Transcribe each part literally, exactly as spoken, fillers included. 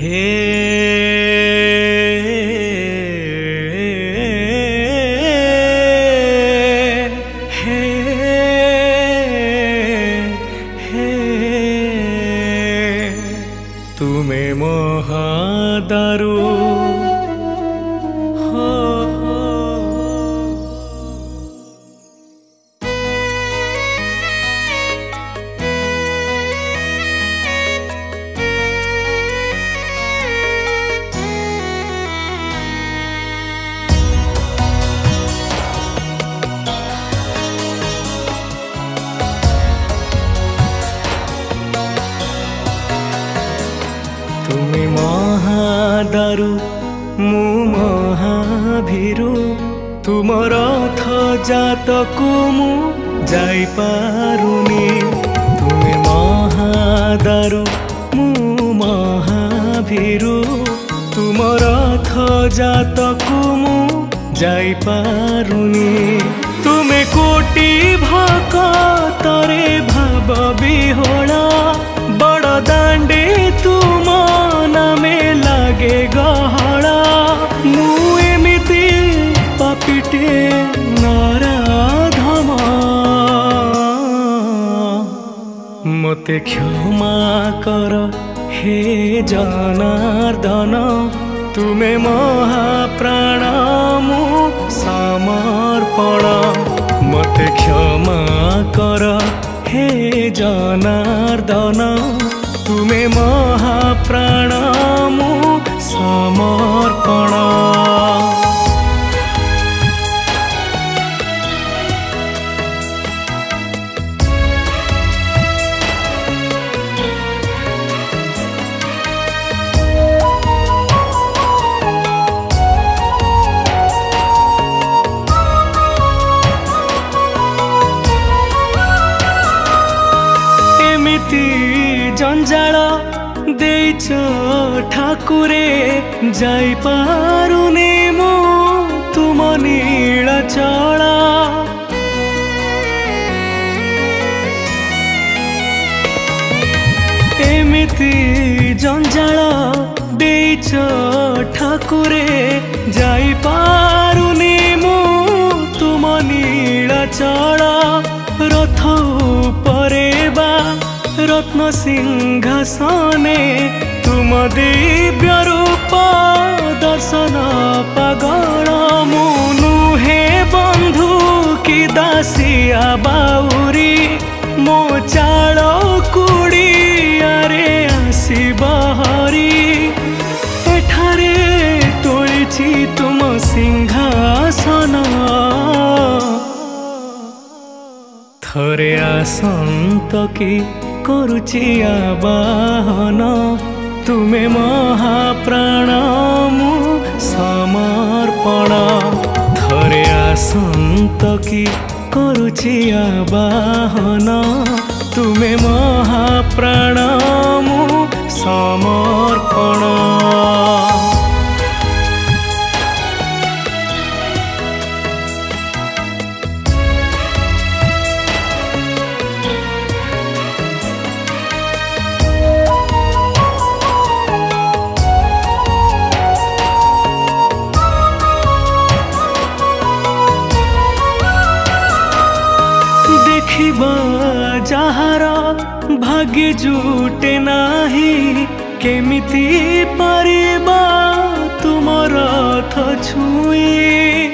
हे हे हे तुमे महादारू हो तुमे महादारू मु महाभीरु तुम रथ जातकु मु जाई पारुनी। तुमे महादारू मु महाभीरु तुम रथ जातकु मु जाई पारुनी। तुमे कोटि भक्तरे भाव विहोला बड़ दांडे तुम नामे लागे गहला। मु एमिति पापिटे नराधम मते क्षमा कर हे जनार्दन। तुमे महाप्राण मु समर्पण मते क्षमा कर हे जनार्दन। तुमे महाप्राण मु समर्पण। जंजाल देइछ ठाकुरे जाई पारुनी मु तुम नीलाचल। एमिति जंजाल देइछ ठाकुरे जाई पारुनी मु तुम नीलाचल। रथ उपरे बा रत्न सिंहासने तुम दिव्य रूप दर्शन पागल। मु नुहे बंधु की दासिया बाउरी मो चाल कुड़ियारे आसी बहरी। एठारे तोलिछि तुम सिंहासन थरे आसंत की करुची आवाहन। तुमे महाप्राण मु समर्पण थरे आसंत की करुची आवाहन। तुमे महाप्राण मु समर्पण। जहार भाग्य जुटे नाही केमिति परिबा तुम रथ छुई।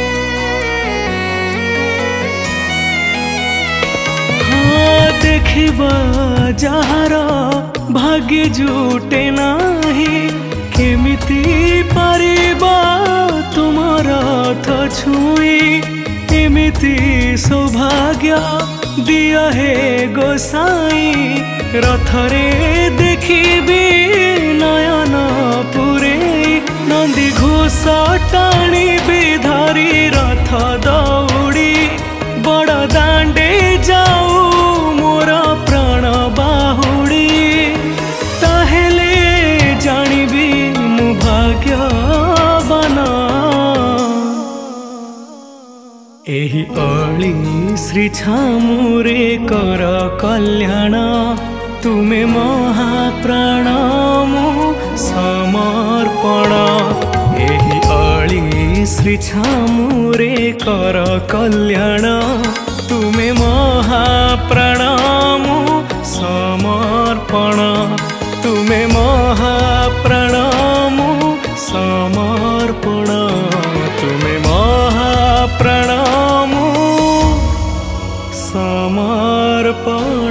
हाँ देखिबा जहार भाग्य जुटे नाही केमिति परिबा तुम रथ छुई। एमिति सौभाग्य दिया है गोसाई रथरे देखिबी नयन पुरे। नंदी घोष टाणी धरी रथ दौड़ी बड़ दांडे जाऊ मोर प्राण बाहुड़ी। ताहेले जानिबी मु भाग्यवान एही अली श्री छामुरे कर कल्याण तुमे महाप्राण मु श्री छामुरे कर कल्याण तुमे महाप्राण मु समर्पण तुमे महाप्राण मु समर्पण तुमे महाप्राण मु समर्पण।